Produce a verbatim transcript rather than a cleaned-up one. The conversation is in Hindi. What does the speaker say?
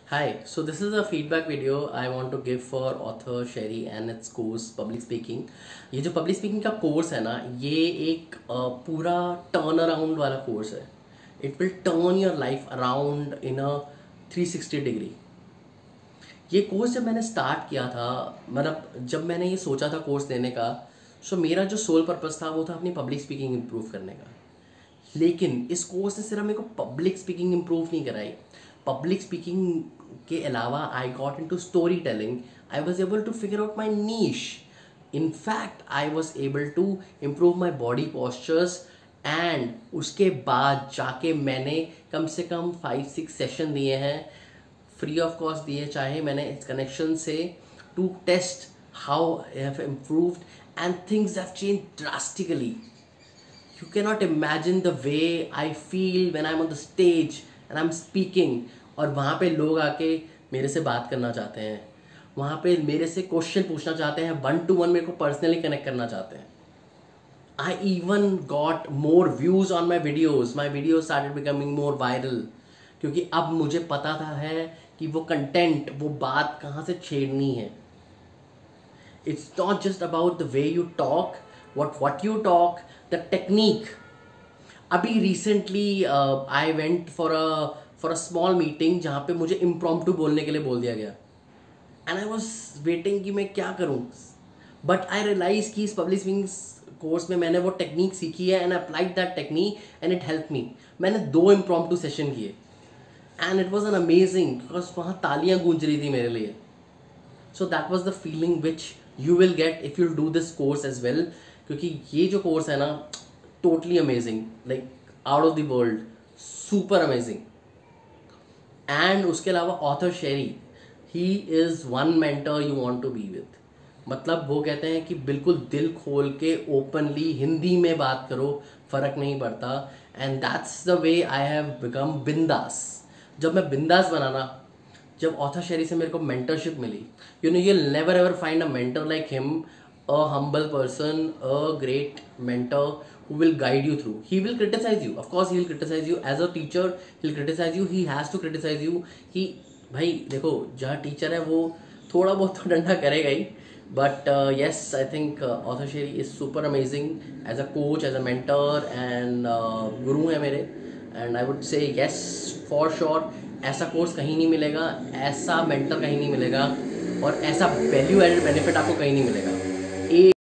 Hi, so this is a feedback video I want to give for author Sherry and its course Public Speaking. ये जो Public Speaking का कोर्स है ना, ये एक अ, पूरा टर्न अराउंड वाला कोर्स है. It will turn your life around in a three sixty degree. ये कोर्स जब मैंने स्टार्ट किया था, मतलब जब मैंने ये सोचा था कोर्स देने का, सो मेरा जो सोल पर्पस था वो था अपनी पब्लिक स्पीकिंग इम्प्रूव करने का. लेकिन इस कोर्स ने सिर्फ मेरे को पब्लिक स्पीकिंग इम्प्रूव नहीं कराई. पब्लिक स्पीकिंग के अलावा I got into story telling. I was able to figure out my niche. In fact I was able to improve my body postures. And उसके बाद जाके मैंने कम से कम फाइव सिक्स सेशन दिए हैं, फ्री ऑफ कॉस्ट दिए, चाहे मैंने इस कनेक्शन से, to test how I have improved and things have change drastically. You cannot imagine the way I feel when I'm on the stage and I'm speaking. और वहाँ पे लोग आके मेरे से बात करना चाहते हैं, वहाँ पे मेरे से क्वेश्चन पूछना चाहते हैं, वन टू वन मेरे को पर्सनली कनेक्ट करना चाहते हैं. I even got more views on my videos. My videos started becoming more viral. क्योंकि अब मुझे पता था है कि वो कंटेंट, वो बात कहाँ से छेड़नी है. It's not just about the way you talk, what what you talk, the technique. अभी recently uh, I went for a for a small meeting जहाँ पे मुझे impromptu बोलने के लिए बोल दिया गया. And I was waiting कि मैं क्या करूँ. But I realized कि इस public speaking कोर्स में मैंने वो टेक्निक सीखी है and applied that technique and it helped me. मैंने दो impromptu सेशन किए and it was an amazing, because वहाँ तालियाँ गूंज रही थी मेरे लिए. So that was the feeling which you will get if you do this course as well. क्योंकि ये जो कोर्स है ना, totally amazing, like out of the world, super amazing. And उसके अलावा author Sherry, he is one mentor you want to be with. मतलब वो कहते हैं कि बिल्कुल दिल खोल के ओपनली हिंदी में बात करो, फ़र्क नहीं पड़ता. And that's the way I have become बिंदास. जब मैं बिंदास बनाना, जब ऑथर शेरी से मेरे को मेंटरशिप मिली, you know you never ever find a mentor like him, a humble person, a great mentor who will guide you through. He will criticize you, of course he will criticize you as a teacher, he will criticize you, he has to criticize you. कि भाई देखो, जहाँ टीचर है वो थोड़ा बहुत तो डंडा करेगा ही. But uh, yes, I think uh, author Sherry is super amazing as a coach, as a mentor, and uh, guru है मेरे. And I would say yes, for sure, ऐसा कोर्स कहीं नहीं मिलेगा, ऐसा मेंटर कहीं नहीं मिलेगा, और ऐसा वैल्यू एडेड बेनिफिट आपको कहीं नहीं मिलेगा.